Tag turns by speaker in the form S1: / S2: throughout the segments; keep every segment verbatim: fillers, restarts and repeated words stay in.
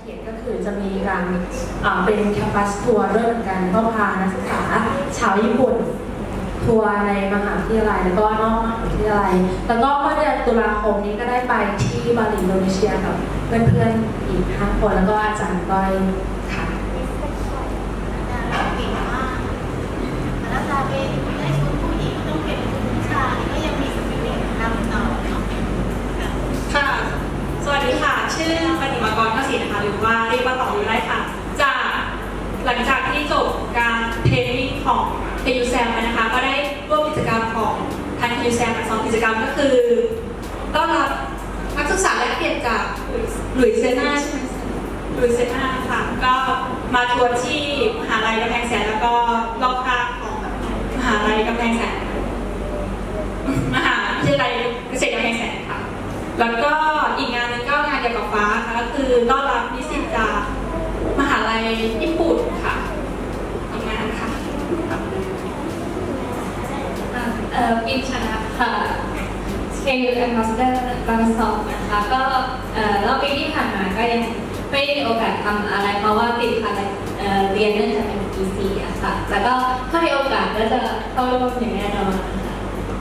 S1: เขียนก็คือจะมีการเป็นแคมปัสทัวร์ด้วยเหมือนกันก็พานักศึกษาชาวญี่ปุ่นทัวร์ในมหาวิทยาลัยแล้วก็นอกมหาวิทยาลัยแล้วก็เมื่อเดือนตุลาคมนี้ก็ได้ไปที่บาหลีอินโดนีเซียกับเพื่อนๆอีกห้าคนแล้วก็อาจารย์ก้อยค่ะ
S2: เก่งมากแล้วตาเป็นได้ชุดผู้หญิงต้องเป็นผู้ชายก็ยังมีสปิริตนำต่อ
S3: ค่ะสวัสดีค่ะชื่อปฏิมากรภาษีนะคะหรือว่าเรียกว่าต่ออยู่ได้ค่ะจากหลังจากที่จบการเทรนนิ่งของ เค ยู แซม ไปนะคะก็ได้ร่วมกิจกรรมของทาง เค ยู แซม สองกิจกรรมก็คือต้อนรับนักศึกษาแลกเปลี่ยนจากหลุยเซน่าใช่ไหมหลุยเซน่าค่ะก็มาทัวร์ที่มหาลัยกำแพงแสนแล้วก็รอบข้างของมหาลัยกำแพงแสนมหาวิทยาลัยเกษตรกำแพงแสนค่ะแล้วก็อีกงานนึงก็งานเกี่ยวกับฟ้าค่ะก็คือต้อนรับนิสิตจากมหาลัยญี่ปุ่นค่ะอีกงานค่ะ
S4: เอ่อปินชนะค่ะ เค ยู แอม Master บางสองนะคะก็เอ่อรอบปีที่ผ่านมาก็ยังไม่ได้มีโอกาสทำอะไรเพราะว่าติดภารกิจเอ่อเรียนเนื่องจากเป็น อี ซี อะค่ะแล้วก็ถ้ามีโอกาสก็จะเข้าร่วมอย่างแน่นอนค่ะ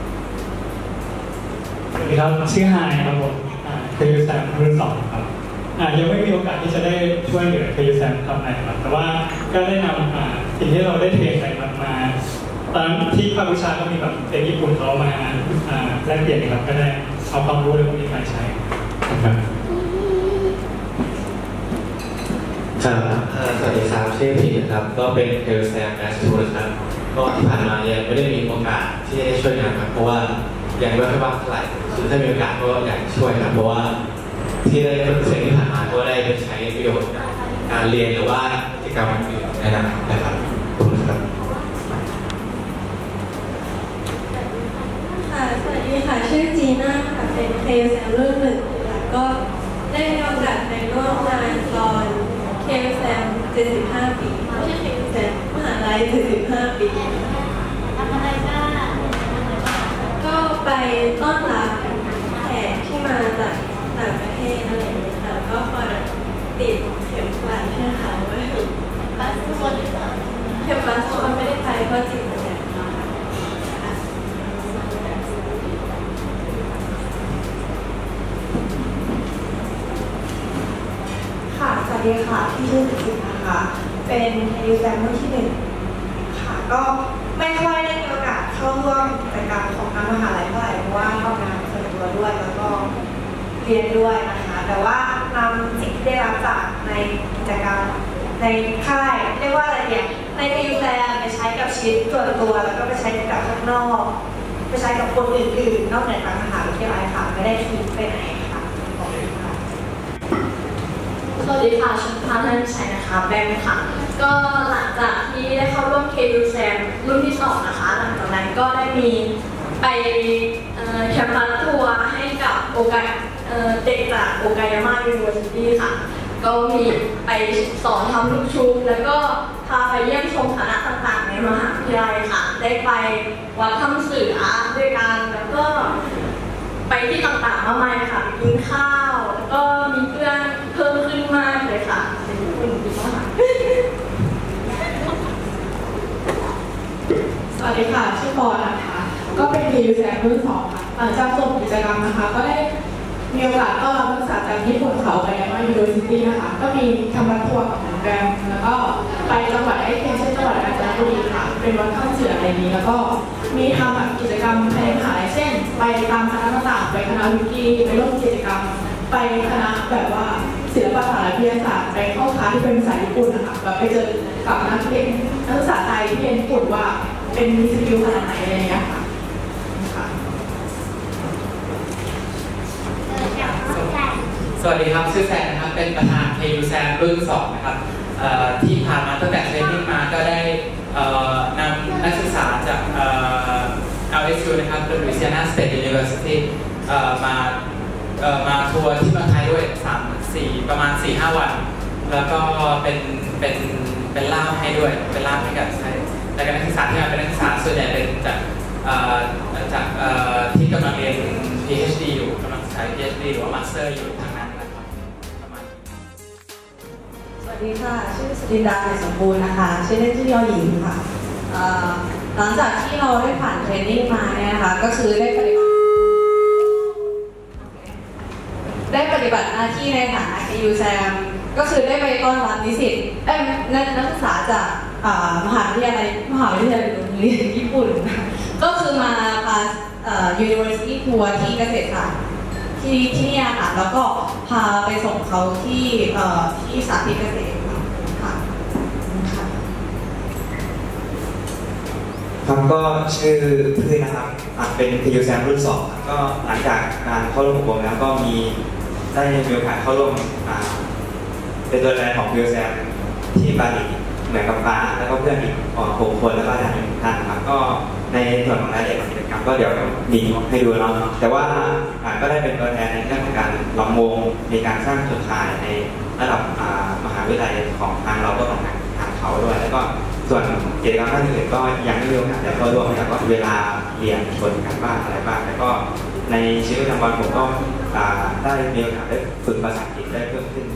S5: สวัสดีครับชื่อไฮครับผมเคยูแซมรุ่นสองครับยังไม่มีโอกาสที่จะได้ช่วยเหลือเคยูแซมทำอะไรครับแต่ว่าก็ได้นำสิ่งที่เราได้เทรนไปมาตอนที่ภาควิชาก็มีแบบเด็กญี่ปุ่นเขามาแลกเปลี่ยนครับก็ได้เอาความรู้ในพวกนี้มาใช้ครับ
S6: ครับสวัสดีครับชื่อพีนะครับก็เป็นเคยูแซมแมสทูนะครับก็ที่ผ่านมายังไม่ได้มีโอกาสที่จะได้ช่วยงานครับเพราะว่ายังไม่ค่อยว่างเท่าไหร่คือถ้ามีโอกาสก็อยากช่วยครับเพราะว่าที่ได้เรียนที่ผ่านมาก็ได้ไปใช้ประโยชน์การเรียนหรือว่ากิจกรรมอื่นในนั้นนะครับขอบคุณครับ
S7: ค่ะสวัสดีค่ะชื่อจีน่าค่ะเป็นเคยูแซมรุ่นหนึ่งค่ะก็ได้มีโอกาสไปร่วมงานตอนเคยูแซมเจ็ดสิบห้าปีไม่ใช่เคยูแซมมหาลัยเจ็ดสิบห้าปี
S2: ทำอะไรบ้าง
S7: ก็ไปต้อนรับแขกที่มาจากต่างประเทศอะไรอย่างเงี้ยค่ะก็คอยติดเข็มขัดให้เขาไว้
S2: บัสทัวร์หรือเปล่า
S7: เข็มบัสทัวร์ไม่ได้ไปเพราะจิตเนี่ย
S8: ค่ะสวัสดีค่ะที่ชื่อสุสินะคะเป็นเคยูแซมรุ่นที่หนึ่งค่ะก็ไม่ค่อยได้มีโอกาสเข้าร่วมกิจกรรมของทางมหาลัยเท่าไหร่เพราะว่าทำงานส่วนตัวด้วยแล้วก็เรียนด้วยนะคะแต่ว่านำสิ่งที่ได้รับจากในกิจกรรมในค่ายเรียกว่าอะไรเนี่ยในเคยูแซมไปใช้กับชีวิตส่วนตัวแล้วก็ไปใช้กับข้างนอกไปใช้กับคนอื่นๆนอกเหนือจากมหาวิทยาลัยค่ะไม่ได้ทิ้งไปไหนค่ะขอบคุณค่ะ
S4: สวัสดีค่ะชุนพาท่านชัยนะคะแบงค์ค่ะก็หลังจากที่ได้เข้าร่วม เค ยู แซม รุ่นที่สองนะคะหลังจากนั้นก็ได้มีไปแคมปัสทัวร์ให้กับโอกาเด็กจากโอกายาม่ายูนิเวอร์ซิตี้ค่ะก็มีไปสอนทำลูกชุบแล้วก็พาไปเยี่ยมชมคณะต่างๆในมหาวิทยาลัยค่ะได้ไปวัดถ้ำเสือด้วยกันแล้วก็ไปที่ต่างๆมากมายค่ะกินข้าวแล้วก็มีเพื่อนเพิ่มขึ้นมากเลยค่ะเป็นคนดีมาก
S9: สวัสดีค่ะชื่อปอนะคะก็เป็น เค ยู แซม รุ่นสองค่ะหลังจากจบกิจกรรมนะคะก็ได้มีโอกาสต้อนรับนักศึกษาจากญี่ปุ่นเขาไปมายูนิเวอร์ซิตี้นะคะก็มีแคมปัสทัวร์กับโรงแรมแล้วก็ไปจังหวัดใกล้เคียงเช่นจังหวัดกาญจนบุรีค่ะเป็นวัดถ้ำเสืออะไรนี้แล้วก็มีทำแบบกิจกรรมภายในมหาลัยเช่นไปตามคณะต่างๆไปคณะวิกีไปร่วมกิจกรรมไปคณะแบบว่าศิลปศาสตร์และวิทยาศาสตร์ไปเข้าคลาสที่เป็นภาษาญี่ปุ่นนะคะแบบไปเจอกับนักเรียนนักศึกษาไทยที่เรียนญี่ปุ่นว่าเป็นมีสกิลขนาดไหนอะไรอย่างเงี้ยค่ะ
S10: สวัสดีครับชื่อแซมนะครับเป็นประธาน เค ยู แซม รุ่นสองนะครับที่ผ่านมาตั้งแต่เทรนนิ่งมาก็ได้นำนักศึกษาจาก แอล เอส ยู นะครับ Louisiana State University มามาทัวร์ที่เมืองไทยด้วยสาม สี่ประมาณ สี่ห้า วันแล้วก็เป็นเป็นเป็นล่ามให้ด้วยเป็นล่ามให้กับใช้แต่การนักศึกษาที่มาเป็นนักศึกษาส่วนใหญ่เป็นจากจากที่กำลังเรียน พี เอช ดี อยู่กำลังใช้ พี เอช ดี หรือว่า Master อยู่ทางนั้นนะครับประมาณ
S11: ดีค่ะชื่อสุรินดาเกิดสมบูรณ์นะคะชื่อเล่นชื่อยอหญิงค่ะหลังจากที่เราได้ผ่านเทรนนิ่งมาเนี่ยนะคะก็คือได้ปฏิบัติได้ปฏิบัติหน้าที่ในฐานะ เค ยู แซม ก็คือได้ไปต้อนรับนิสิตเอ้ยนักศึกษาจากมหาวิทยาลัยมหาวิทยาลัยโรงเรียนญี่ปุ่นก็คือมาพา University Tour ที่เกษตรศาสตร์ที่ที่นี่ค่ะแล้วก็พาไปส่งเขาที่ที่สาธิตเกษตรค่ะ
S12: ครับก็ชื่อพืชนะครับเป็น เค ยู แซม รุ่นสองก็หลังจากการเข้าร่วมอบรมแล้วก็มีได้มีโอกาสเข้าร่วมเป็นตัวแทนของ เค ยู แซม ที่บาหลีเหมือนกับฟ้าแล้วก็เพื่อนอีกหกคนแล้วก็อาจารย์อีกท่านครับก็ในส่วนของรายละเอียดของกิจกรรมก็เดี๋ยวมีให้ดูเนาะแต่ว่าก็ได้เป็นตัวแทนในเรื่องของการล้อมวงในการสร้างเครือข่ายในระดับมหาวิทยาลัยของทางเราก็ของทางเขาด้วยแล้วก็ส่วนกิจกรรมท่านอื่นก็ยังไม่มีโอกาสได้เข้าร่วมแต่ก็เวลาเรียนชนกันบ้างอะไรบ้างแล้วก็ในชีวิตประจำวันผมก็ได้มีโอกาสได้ฝึกภาษาอังกฤษได้เพิ่มขึ้น